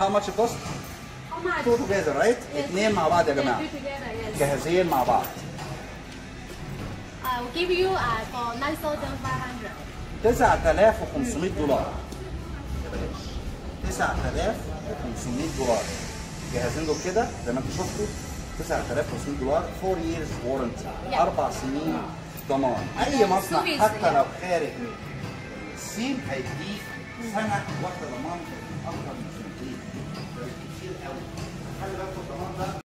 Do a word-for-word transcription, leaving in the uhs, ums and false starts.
How much it cost? How much? Two together, right? Yes. اتنين مع بعض يا Yes, جماعة. two together, yes. جاهزين مع بعض. I will give you uh, for nine thousand five hundred. تسعة آلاف وخمسمية دولار. تسعة آلاف وخمسمية دولار. جاهزين دول كده زي ما انتم شفتوا. تسعة آلاف وخمسمية دولار four years warranty. أربع سنين ضمان. أي مصنع حتى لو خارج الصين هيديك سنة واحدة ضمان أكتر من سنتين. كتير قوي. خلي بالكم الضمان ده